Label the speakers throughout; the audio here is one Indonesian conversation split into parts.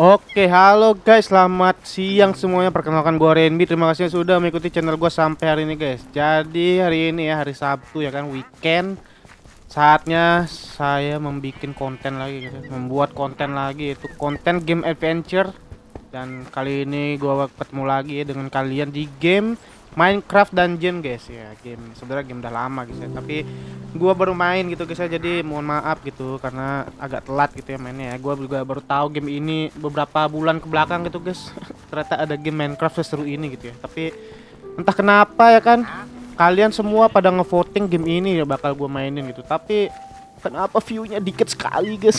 Speaker 1: Oke, halo guys, selamat siang semuanya. Perkenalkan gue Randy. Terima kasih yang sudah mengikuti channel gue sampai hari ini guys. Jadi hari ini ya, hari Sabtu ya kan, weekend. Saatnya saya membuat konten lagi gitu. Membuat konten lagi, itu konten game adventure. Dan kali ini gue ketemu lagi ya dengan kalian di game Minecraft Dungeon guys ya. Game sebenarnya game udah lama guys ya, tapi gua baru main gitu guys ya, jadi mohon maaf gitu karena agak telat gitu ya mainnya ya. Gua juga baru tahu game ini beberapa bulan ke belakang gitu guys. Ternyata ada game Minecraft seseru ini gitu ya. Tapi entah kenapa ya kan, kalian semua pada ngevoting game ini ya bakal gua mainin gitu. Tapi kenapa view-nya dikit sekali guys.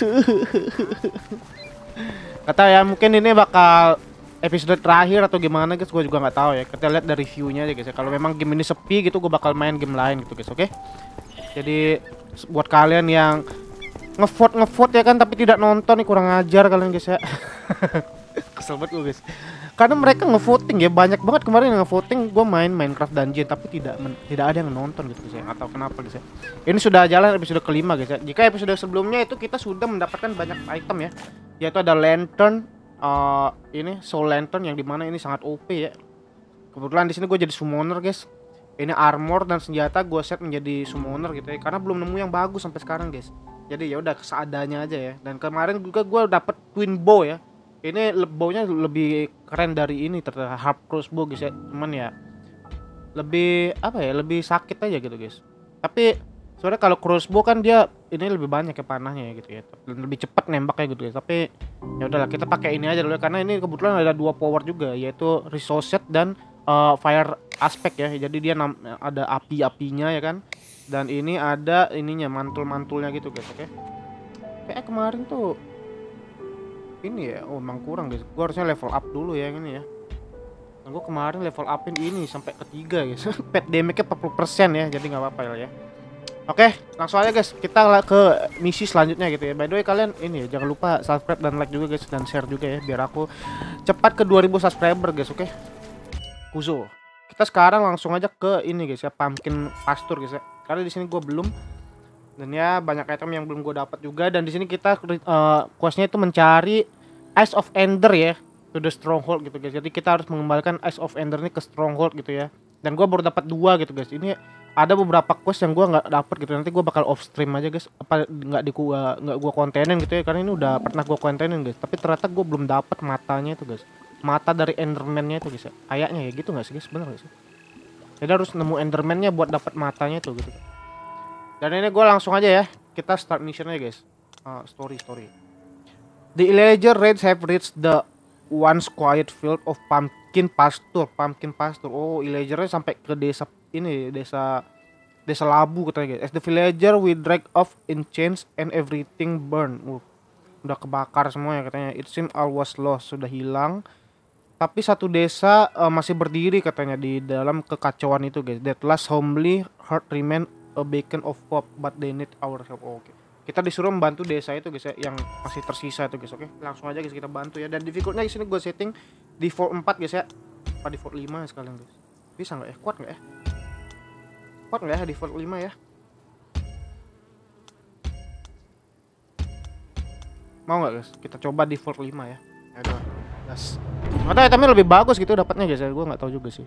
Speaker 1: Kata ya mungkin ini bakal episode terakhir atau gimana guys, gue juga nggak tahu ya. Kita lihat dari view-nya aja guys ya. Kalau memang game ini sepi gitu, gue bakal main game lain gitu guys, oke? Jadi buat kalian yang ngevote ya kan tapi tidak nonton nih, kurang ajar kalian guys ya. Kesel banget gue guys. Karena mereka ngevoting ya, banyak banget kemarin yang ngevoting gue main Minecraft Dungeon tapi tidak ada yang nonton gitu guys ya. Atau kenapa guys ya. Ini sudah jalan episode kelima guys ya. Jika episode sebelumnya itu kita sudah mendapatkan banyak item ya. Yaitu ada lantern, ini soul lantern yang dimana ini sangat OP ya. Kebetulan di sini gue jadi summoner guys. Ini armor dan senjata gue set menjadi summoner gitu ya, karena belum nemu yang bagus sampai sekarang guys. Jadi ya udah seadanya aja ya. Dan kemarin juga gue dapet twin bow ya. Ini bownya lebih keren dari ini, ternyata harp crossbow guys ya. Cuman ya lebih apa ya, lebih sakit aja gitu guys. Tapi soalnya kalau crossbow kan dia ini lebih banyak ya panahnya ya gitu ya, dan lebih cepat nembaknya gitu guys. Tapi ya udahlah, kita pakai ini aja dulu ya, karena ini kebetulan ada dua power juga, yaitu resource set dan fire aspect ya. Jadi dia ada api-apinya ya kan. Dan ini ada ininya, mantul-mantulnya gitu guys, oke. Kayak kemarin tuh ini ya, oh emang kurang guys. Gua harusnya level up dulu ya yang ini ya. Nah, gua kemarin level upin ini sampai ketiga guys. Pet damage-nya 40% ya, jadi nggak apa-apa ya. Oke, langsung aja guys, kita ke misi selanjutnya gitu ya. By the way kalian ini ya, jangan lupa subscribe dan like juga guys, dan share juga ya, biar aku cepat ke 2000 subscriber guys, oke. Kuzo. Kita sekarang langsung aja ke ini guys ya, pumpkin pasture guys ya. Karena di sini gue belum, dan ya banyak item yang belum gue dapat juga. Dan di sini kita questnya itu mencari Eyes of Ender ya, to the stronghold gitu guys. Jadi kita harus mengembalikan Eyes of Ender ini ke stronghold gitu ya. Dan gue baru dapat 2 gitu guys. Ini ada beberapa quest yang gue nggak dapet gitu. Nanti gue bakal off stream aja guys. Apa nggak gue kontenin gitu ya, karena ini udah pernah gue kontenin guys. Tapi ternyata gue belum dapat matanya itu guys. Mata dari Enderman-nya itu guys ya. Kayaknya ya gitu nggak sih guys, bener nggak sih? Jadi harus nemu Enderman-nya buat dapat matanya itu gitu. Dan ini gue langsung aja ya, kita start mission-nya guys. Story. The illager raids have reached the once quiet field of pumpkin pasture. Oh, illagernya sampai ke desa ini, desa labu katanya guys. As the villager we drag off in chains and everything burn. Udah kebakar semua ya katanya. It seems all was lost, sudah hilang. Tapi satu desa masih berdiri katanya di dalam kekacauan itu guys. That last homely heart remain a beacon of hope, but they need our help. Oke. Kita disuruh membantu desa itu guys ya, yang masih tersisa itu guys. Oke, langsung aja guys kita bantu ya. Dan difficultnya di sini gue setting default 4 guys ya. Apa default 5 ya sekalian guys. Bisa nggak ya? Kuat nggak ya? Kuat nggak ya default 5 ya? Mau nggak guys? Kita coba default 5 ya. Aduh, gas. Atau itemnya lebih bagus gitu dapatnya guys ya. Gue nggak tahu juga sih.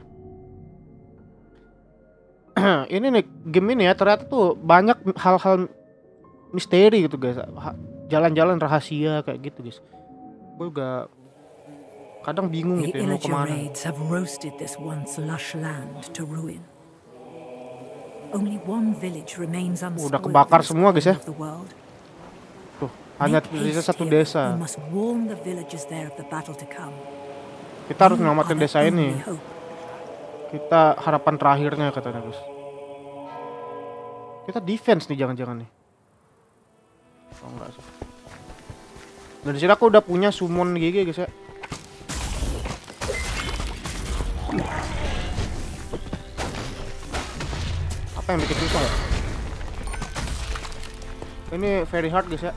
Speaker 1: Ini nih game ini ya, ternyata tuh banyak hal-hal misteri gitu guys. Jalan-jalan rahasia kayak gitu guys. Gue juga kadang bingung gitu ya mau kemana. Udah kebakar semua guys ya. Tuh, hanya tersisa satu desa. Kita harus menyelamatkan desa ini. Kita harapan terakhirnya katanya guys. Kita defense nih, jangan-jangan nih. Oh enggak sih. Dan di sini aku udah punya summon GG guys ya. Apa yang bikin susah ya? Ini very hard guys ya.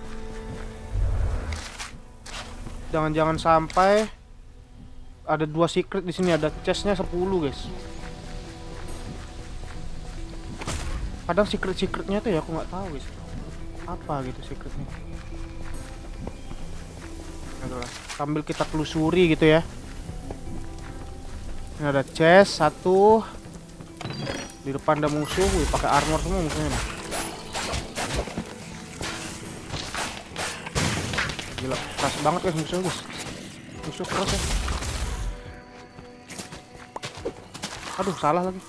Speaker 1: Jangan-jangan sampai ada 2 secret di sini, ada chestnya 10 guys. Kadang secretnya tuh ya aku nggak tahu guys. Apa gitu secretnya? Itulah. Sambil kita telusuri gitu ya. Ini ada chest satu. Di depan ada musuh, wih, pakai armor semua musuhnya nih. Gila, keras banget guys musuhnya guys. Musuh keras ya. Aduh, salah lagi.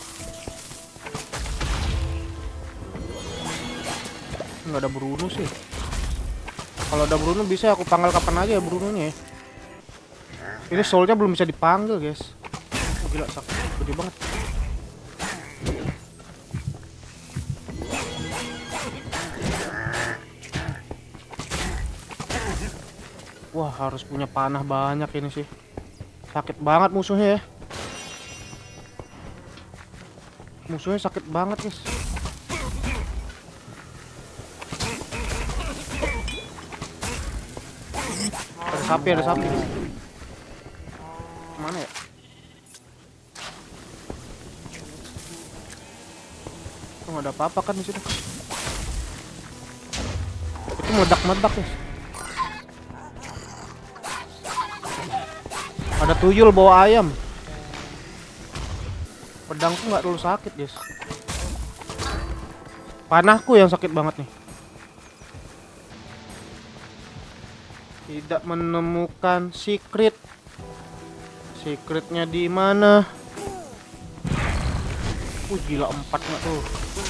Speaker 1: Nggak ada Bruno sih. Kalau ada Bruno bisa aku panggil kapan aja ya Brunonya ya. Ini soulnya belum bisa dipanggil guys. Oh, gila, sakit, gede banget. Wah, harus punya panah banyak ini sih. Sakit banget musuhnya ya. Musuhnya sakit banget guys. Ada sapi. Mana ya? Oh, nggak ada apa-apa kan di situ. Itu meledak-meledak guys. Ada tuyul bawa ayam. Pedangku nggak terlalu sakit guys. Panahku yang sakit banget nih. Tidak menemukan secret. Secretnya di mana? Gila 4 nggak tuh.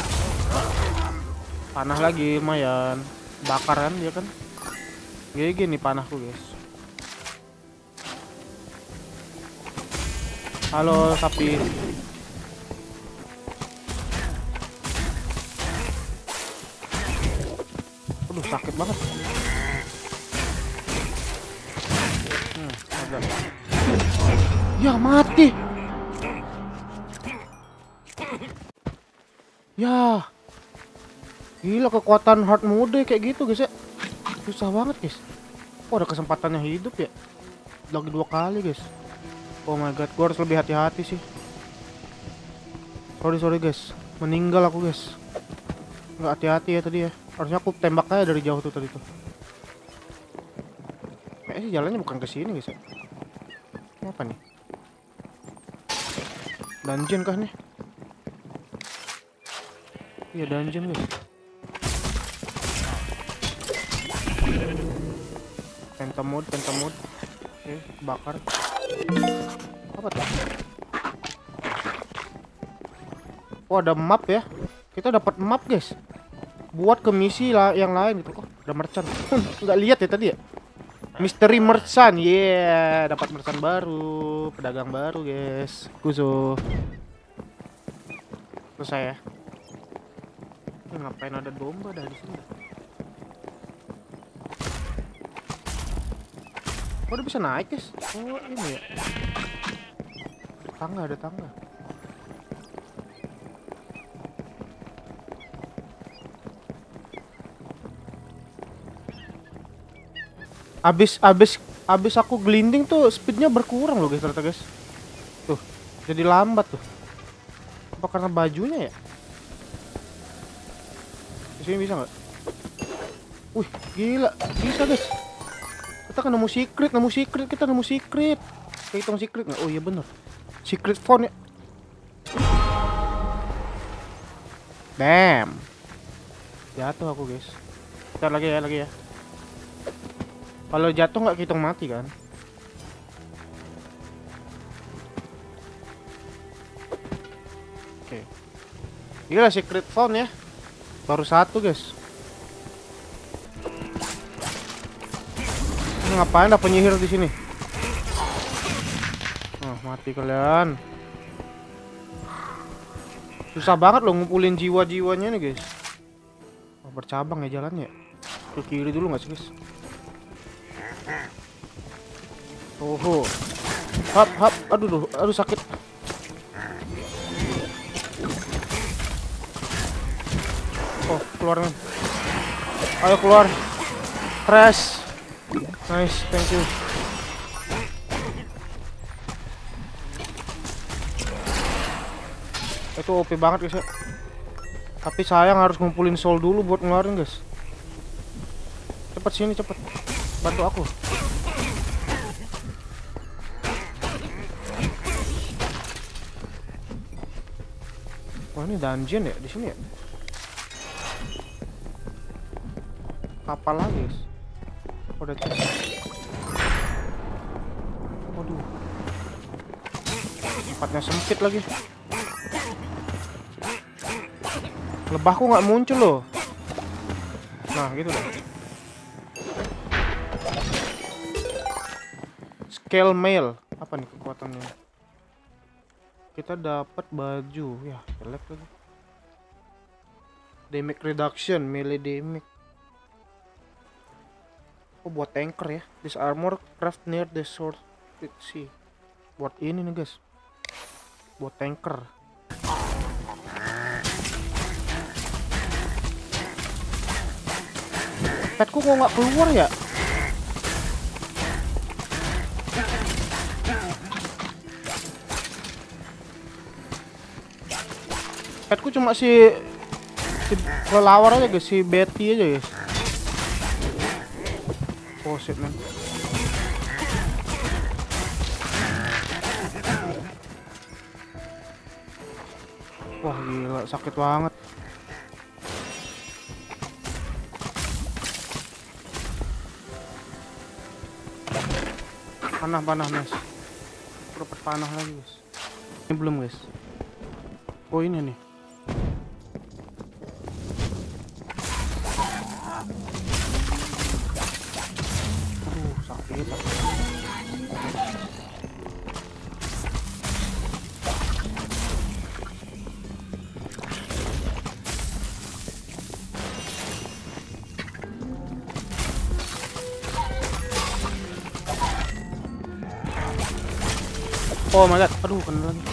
Speaker 1: Panah lagi lumayan. Bakar kan dia kan. Gini panahku guys. Halo sapi. Aduh sakit banget. Ya mati. Ya. Gila kekuatan hard mode kayak gitu guys ya. Susah banget guys. Oh ada kesempatannya hidup ya. Lagi 2 kali guys. Oh my god, gue harus lebih hati-hati sih. Sorry guys, meninggal aku guys. Nggak hati-hati ya tadi ya. Harusnya aku tembak aja dari jauh tuh tadi tuh. Kayaknya jalannya bukan ke sini guys ya. Ini apa nih? Dungeon kah nih? Iya dungeon guys. Phantom mode. Oke, bakar. Apa tuh? Oh ada map ya. Kita dapat map guys. Buat ke misi lah yang lain gitu. Oh ada merchant. Nggak lihat ya tadi ya. Mystery merchant. Yeah, dapat merchant baru, pedagang baru guys. Kuzo. Selesai ya. Ngapain ada domba dari sini? Oh udah bisa naik guys. Oh ini ya. Ada tangga. Abis aku gelinding tuh speednya berkurang loh guys ternyata guys. Tuh jadi lambat tuh. Apa karena bajunya ya? Di sini bisa nggak? Wih gila bisa guys. Kita kan nemu secret, kita nemu secret. Kita hitung secret nggak? Oh iya bener. Secret phone ya. Damn. Jatuh aku guys. Bentar lagi ya. Kalau jatuh nggak hitung mati kan? Oke. Gila secret phone ya. Baru 1 guys. Ngapain ada penyihir di sini? Oh, mati kalian. Susah banget loh ngumpulin jiwa-jiwanya nih guys. Oh, bercabang ya jalannya. Ke kiri dulu nggak sih guys? Oh, hap. Aduh sakit. Oh, keluar nih. Ayo keluar. Crash. Nice, thank you. Itu OP banget guys ya. Tapi sayang harus ngumpulin soul dulu buat ngeluarin guys. Cepet sini cepet. Bantu aku. Wah, ini dungeon ya di sini ya. Kapal lagi, guys. Udah chest. Waduh. Tempatnya sempit lagi. Lebahku nggak muncul loh. Nah, gitu deh. Scale mail. Apa nih kekuatannya? Kita dapat baju. Ya, jelek lagi. Damage reduction, melee damage. Oh, buat tanker ya. This armor craft near the sword pit sea. Buat ini nih, guys. Buat tanker. Petku kok nggak keluar ya? Petku cuma si kelelawar aja, guys. Si Betty aja, guys. Oh shit, man. Wah, gila, sakit banget. Panah, guys. Dapat panah lagi, guys. Ini belum, guys. Oh, ini nih. Aduh, sakit. Oh my god, aduh, kena lagi.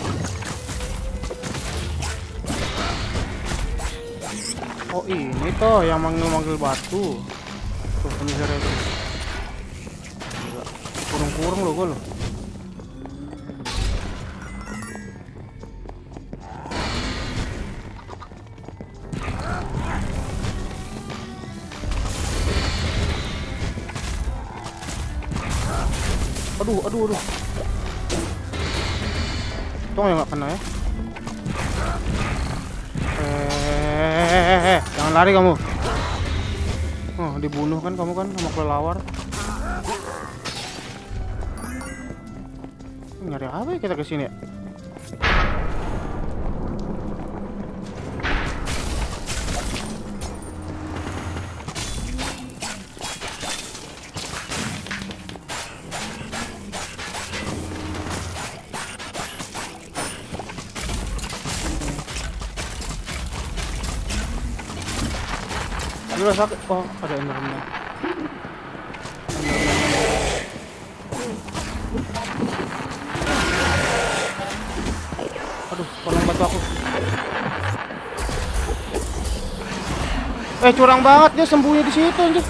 Speaker 1: Oh, ini toh yang manggil-manggil batu. Tuh, penyihir itu. Gila. Kurung-kurung loh gue loh. Aduh. Tolong ya, nggak kena ya. Jangan lari kamu. Oh, dibunuh kan kamu kan sama kelelawar. Nyari apa ya kita kesini ya? Gila sakit. Oh, ada enderman. Aduh, tolong bantu aku. Curang banget dia sembunyi di situ anjir.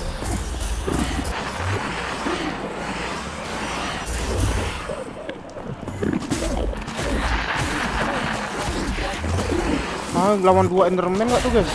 Speaker 1: Lawan 2 enderman nggak tuh, guys?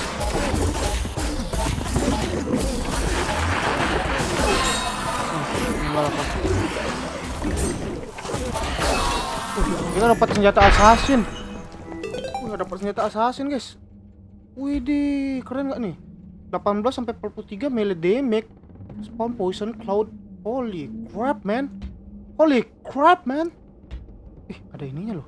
Speaker 1: Kita dapat senjata assassin. Dapat senjata assassin, guys. Widih, keren nggak nih? 18 sampai 43 melee damage. Spawn poison cloud. Holy crap, man. Ada ininya loh.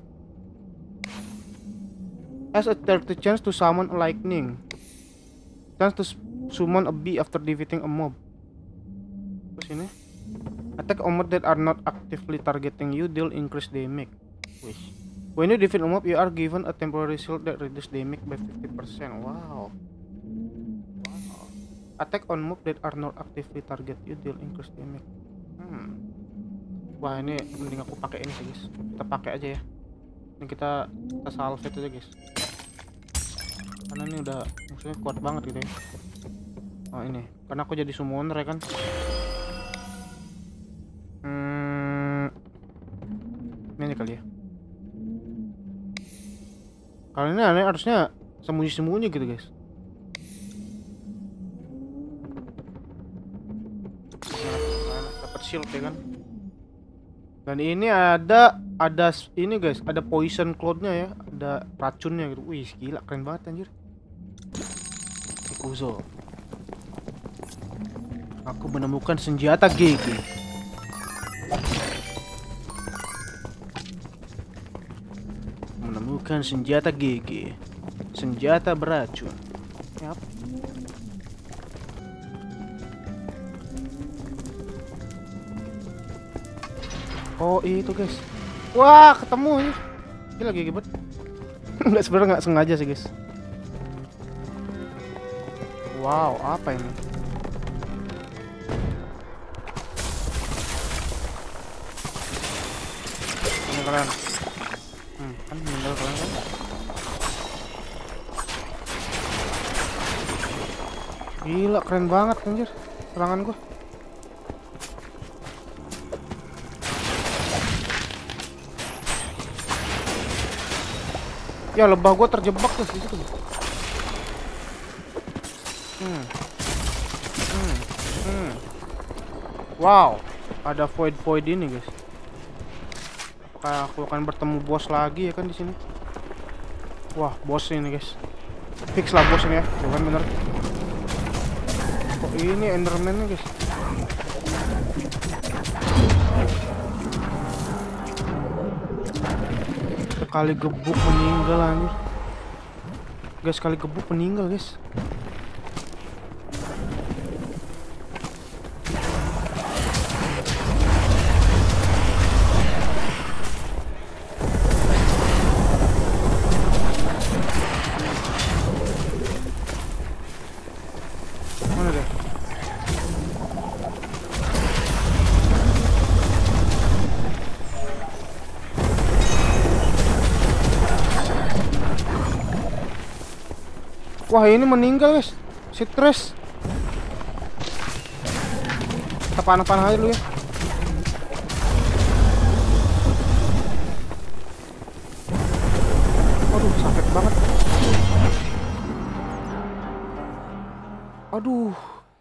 Speaker 1: Has a 30 chance to summon a lightning. Chance to summon a bee after defeating a mob. Terus ini. Attack on mob that are not actively targeting you deal increased damage. When you defeat a mob, you are given a temporary shield that reduces damage by 50%. Wow. Attack on mob that are not actively target you deal increased damage. Wah, ini mending aku pakai ini sih, guys. Kita pakai aja ya. Ini kita salve aja, guys. Karena ini udah maksudnya kuat banget gitu ya. Oh, ini. Karena aku jadi summoner ya kan. Ini kali ya. Kalau ini aneh harusnya sembunyi-sembunyi gitu, guys. Dapat shield ya kan. Dan ini ada ada ini guys, ada poison cloudnya ya, ada racunnya gitu. Wih gila, keren banget anjir. Ikuzo, aku menemukan senjata GG. Menemukan senjata GG, senjata beracun. Yap. Oh itu guys, wah ketemu ini. Gila GG banget. Nggak, sebenarnya nggak sengaja sih guys. Wow, apa ini? Ini kalian. Kan meninggal kalian kan? Gila, keren banget anjir serangan gua. Ya lebah gua terjebak tuh di situ. Wow, ada void ini guys. Apakah aku akan bertemu bos lagi ya kan di sini? Wah, bos ini guys. Fix lah bos ini ya, bukan bener. Kok ini Enderman nih guys? Sekali gebuk meninggal anjir. Guys, sekali gebuk meninggal guys. Wah ini meninggal guys, stres. Kita panah-panah aja dulu ya. Waduh sakit banget. Aduh,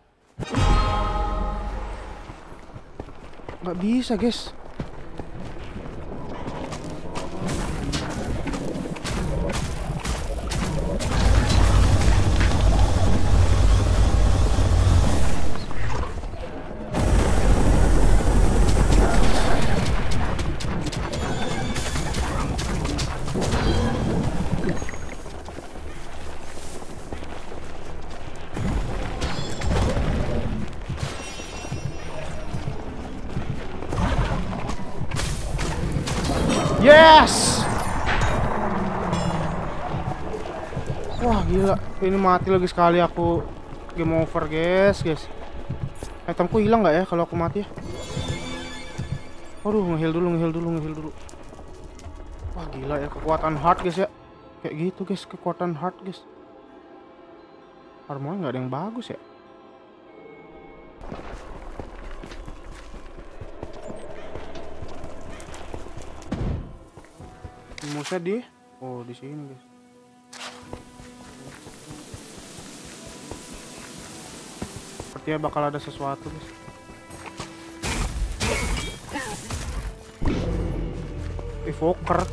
Speaker 1: nggak bisa guys. Yes. Wah gila, ini mati lagi sekali aku. Game over guys. Itemku hilang nggak ya kalau aku mati ya? Waduh, ngeheal dulu. Wah gila ya, kekuatan hard guys ya. Kayak gitu guys, kekuatan hard guys. Armor nggak ada yang bagus ya. Musa di sini guys. Sepertinya bakal ada sesuatu guys. Evoker.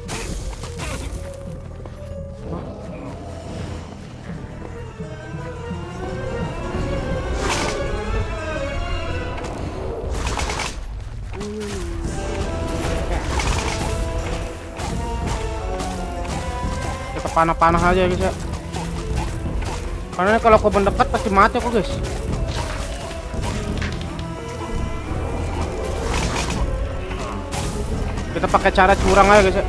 Speaker 1: Kita panah-panah aja guys ya. Karena kalau aku mendekat pasti mati aku guys. Kita pakai cara curang aja guys ya.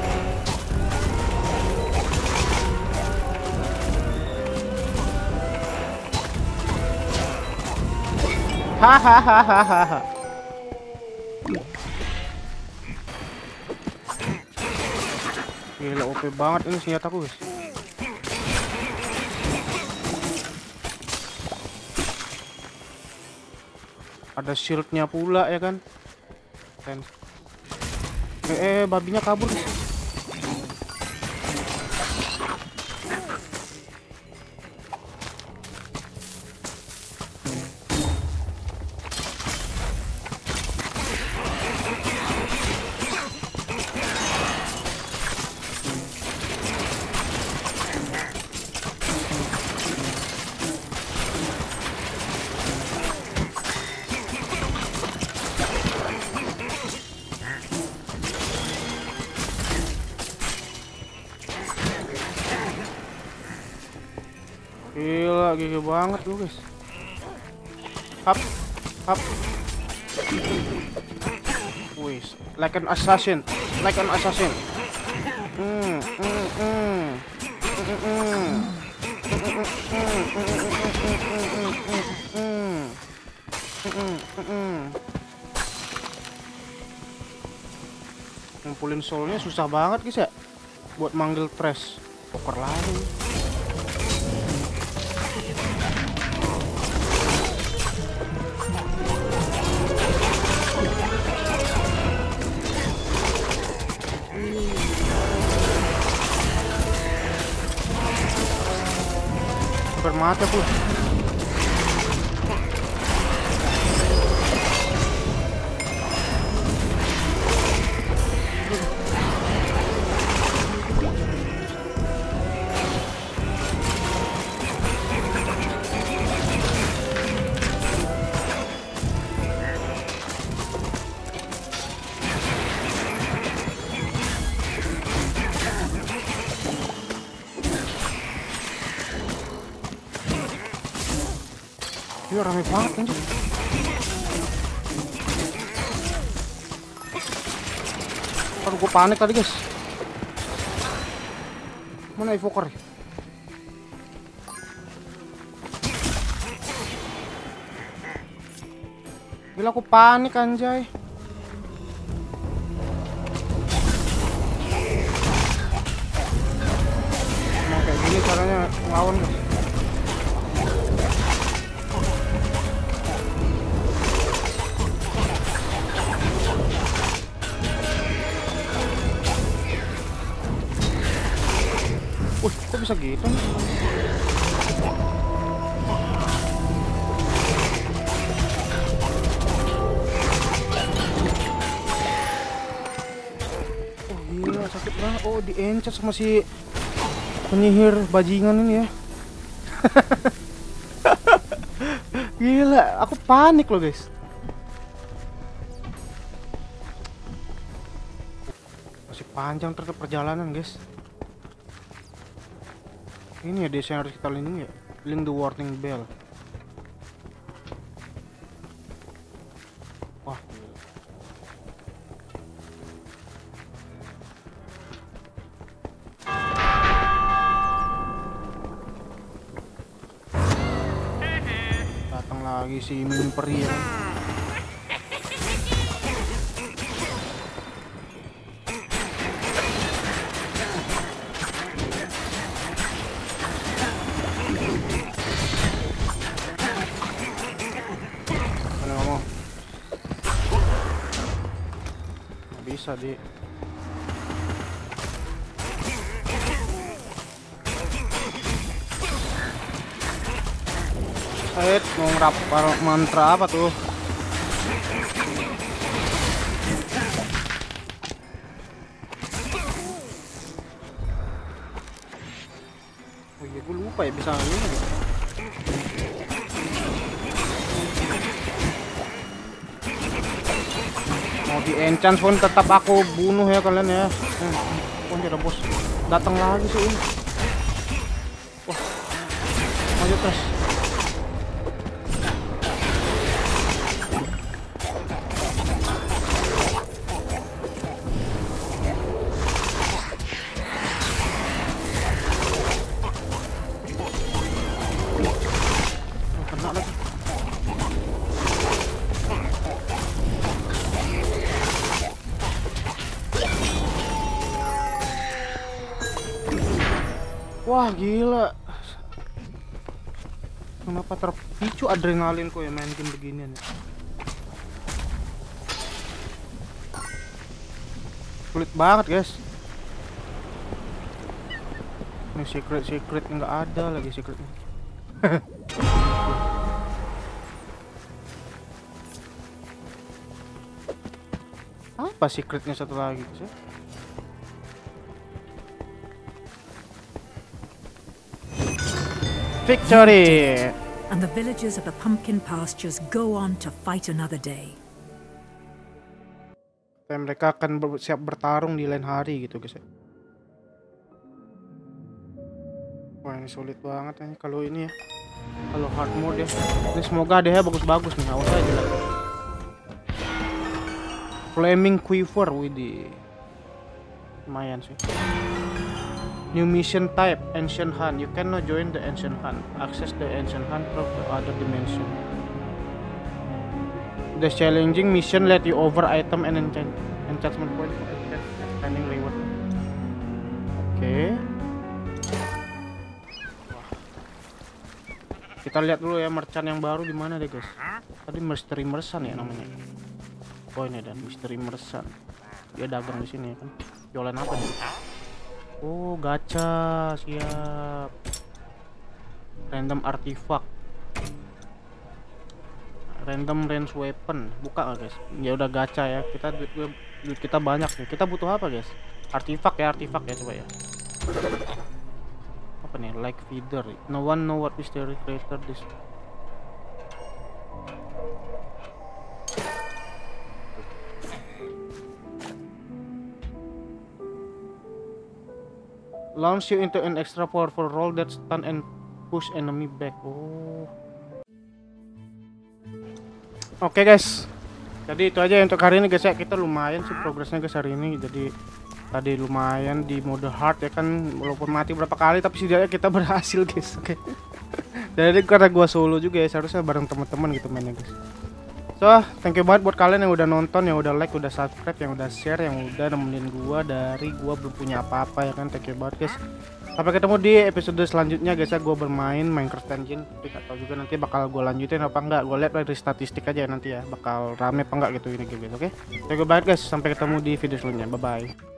Speaker 1: Hahaha. Gila OP banget ini senjataku guys. Ada shieldnya pula ya kan. Babinya kabur guys. Gila, gigi banget lu guys. Hap, hap. Wis, like an assassin, like an assassin. Ngumpulin soulnya susah banget guys ya, buat manggil trash. Poker lagi. Bermata pula. Ini rame banget anjir. Aduh, gue panik tadi guys. Mana evoker? Gila, aku panik anjay. Nah, kayak gini caranya ngelawan guys. Kok bisa gitu nih? Oh gila, sakit banget. Oh, diencet sama si penyihir bajingan ini ya. Gila, aku panik loh guys. Masih panjang terus perjalanan guys. Ini ya desa yang harus kita lindungi ya. Link the warning bell. Wah. Datang lagi si Mimi peri ya. Bisa di Said mau ngerapal mantra apa tuh? Oh iya, gue lupa ya bisa ini gitu. Mau di enchant pun tetap aku bunuh ya kalian ya. Oh ada bos datang lagi sih ini. Wah, maju terus. Kena lagi. Wah gila, kenapa terpicu adrenalinku ya main game beginian ya. Sulit banget guys. Ini secret nggak ada lagi secretnya. Apa secretnya satu lagi sih? Victory!
Speaker 2: And the villagers of the pumpkin pastures go on to fight another day.
Speaker 1: Dan mereka akan siap bertarung di lain hari gitu guys ya. Wah ini sulit banget ini kalau ini ya. Kalau hard mode ya. Ini semoga ADH bagus-bagus nih. Awas aja lah. Flaming Quiver, widih. Lumayan sih. New mission type, Ancient Hunt. You cannot join the Ancient Hunt. Access the Ancient Hunt from the other dimension. The challenging mission let you over item and enchantment point for expanding reward. Oke. Kita lihat dulu ya merchant yang baru di mana deh guys. Tadi Mystery Merchant ya namanya. Oh ini ada Mystery Merchant. Dia dagang di sini kan. Jualan apa nih? Oh gacha, siap. Random artifact. Random range weapon. Buka nggak guys? Ya udah gacha ya. Kita duit kita banyak nih. Kita butuh apa guys? Artifact ya coba ya. Apa nih? Like feeder. No one know what is the creator this. Launch you into an extra powerful roll that stun and push enemy back. Oh. Oke guys. Jadi itu aja untuk hari ini guys ya. Kita lumayan sih progresnya guys hari ini. Jadi tadi lumayan di mode hard ya kan, walaupun mati berapa kali tapi setidaknya kita berhasil guys. Oke. Jadi karena gua solo juga ya, seharusnya bareng teman-teman gitu mainnya guys. So, thank you banget buat kalian yang udah nonton, yang udah like, udah subscribe, yang udah share, yang udah nemenin gua dari gua belum punya apa-apa ya kan. Thank you banget guys. Sampai ketemu di episode selanjutnya guys ya. Gua bermain Minecraft Engine, tapi gak tahu juga nanti bakal gua lanjutin apa enggak. Gua lihat dari statistik aja ya nanti ya, bakal rame apa enggak gitu ini guys. Oke. Thank you banget guys. Sampai ketemu di video selanjutnya. Bye bye.